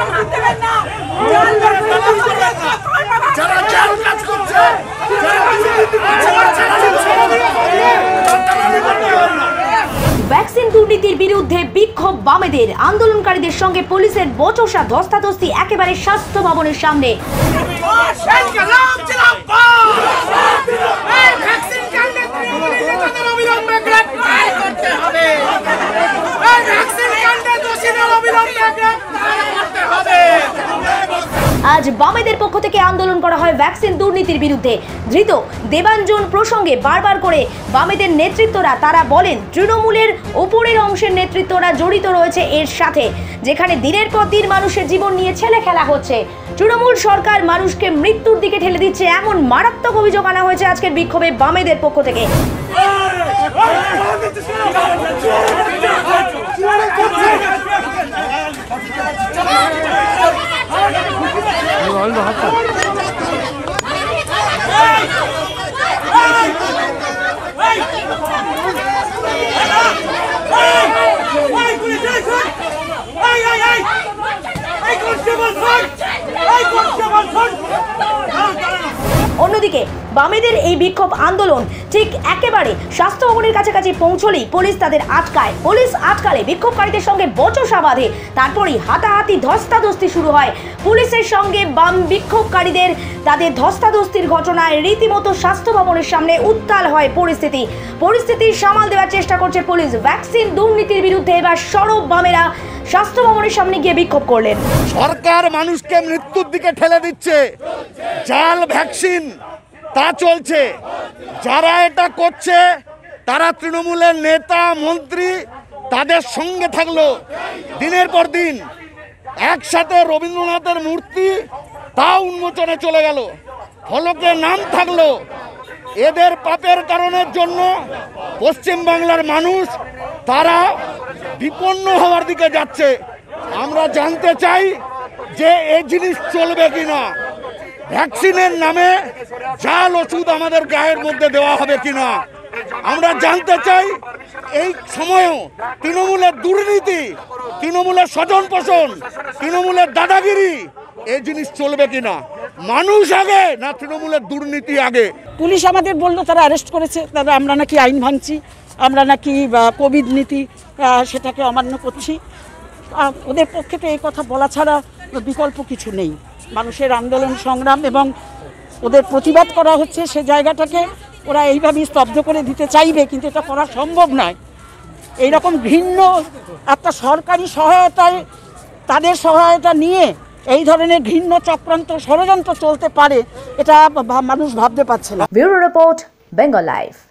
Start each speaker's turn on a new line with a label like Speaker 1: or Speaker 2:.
Speaker 1: Vaccine দুর্নীতির বিরুদ্ধে বিক্ষোভ বামেদের, আন্দোলনকারীদের সঙ্গে পুলিশের বচসা, ধস্তাধস্তি একেবারে স্বাস্থ্য ভবনের সামনে। আজ বামেদের পক্ষ থেকে আন্দোলন করা হয় ভ্যাকসিন দুর্নীতির বিরুদ্ধে। ধৃত দেবাঞ্জন প্রসঙ্গে বারবার করে বামেদের নেতৃত্বরা তারা বলেন তৃণমূলের উপরের অংশের নেতৃত্বরা জড়িত রয়েছে এর সাথে, যেখানে দিনের পর দিন মানুষের জীবন নিয়ে ছেলে খেলা হচ্ছে। তৃণমূল সরকার মানুষকে মৃত্যুর দিকে ঠেলে দিচ্ছে, এমন মারাত্মক অভিযোগ আনা হয়েছে আজকের বিক্ষোভে বামেদের পক্ষ থেকে। অন্যদিকে বামেদের এই বিক্ষোভ আন্দোলন ঠিক একেবারে স্বাস্থ্য ভবনের কাছাকাছি পৌঁছলেই পুলিশ তাদের আটকায়। পুলিশ আটকালে বিক্ষোভকারীদের সঙ্গে বচসা বাঁধে, তারপরেই হাতাহাতি ধস্তাধস্তি শুরু হয়। পুলিশের সঙ্গে বাম বিক্ষোভকারীদের তাদের ধস্তাধস্তির ঘটনায় রীতিমতো স্বাস্থ্য ভবনের সামনে উত্তাল হয় পরিস্থিতি সামাল দেওয়ার চেষ্টা করছে পুলিশ। ভ্যাকসিন দুর্নীতির বিরুদ্ধে এবার সরব বামেরা স্বাস্থ্য ভবনের সামনে গিয়ে বিক্ষোভ করলেন।
Speaker 2: সরকার মানুষকে মৃত্যুর দিকে ঠেলে দিচ্ছে, জাল ভ্যাকসিন তা চলছে। যারা এটা করছে তারা তৃণমূলের নেতা মন্ত্রী, তাদের সঙ্গে থাকলো দিনের পর দিন। একসাথে রবীন্দ্রনাথের মূর্তি তা উন্মোচনে চলে গেল, ফলকে নাম থাকলো। এদের পাপের কারণের জন্য পশ্চিমবাংলার মানুষ তারা বিপন্ন হওয়ার দিকে যাচ্ছে। আমরা জানতে চাই যে এই জিনিস চলবে কিনা, ভ্যাকসিনের নামে জাল ওষুধ আমাদের গায়ের মধ্যে দেওয়া হবে কিনা। আমরা জানতে চাই এই সময়েও তৃণমূলের দুর্নীতি, তৃণমূলের স্বজন পোষণ, তৃণমূলের দাদাগিরি, এই জিনিস চলবে কিনা। মানুষ আগে না তৃণমূলের দুর্নীতি আগে?
Speaker 3: পুলিশ আমাদের বললো তারা অ্যারেস্ট করেছে, তারা আমরা নাকি আইন ভাঙছি, আমরা নাকি কোভিড নীতি সেটাকে অমান্য করছি। ওদের পক্ষে তো এই কথা বলা ছাড়া বিকল্প কিছু নেই। মানুষের আন্দোলন সংগ্রাম এবং ওদের প্রতিবাদ করা হচ্ছে, সে জায়গাটাকে ওরা এইভাবেই স্তব্ধ করে দিতে চাইবে, কিন্তু এটা করা সম্ভব নয়। এইরকম ঘৃণ্য একটা সরকারি সহায়তায়, তাদের সহায়তা নিয়ে এই ধরনের ঘৃণ্য চক্রান্ত ষড়যন্ত্র চলতে পারে, এটা মানুষ ভাবতে পারছে না।
Speaker 1: Bureau report, Bengal live.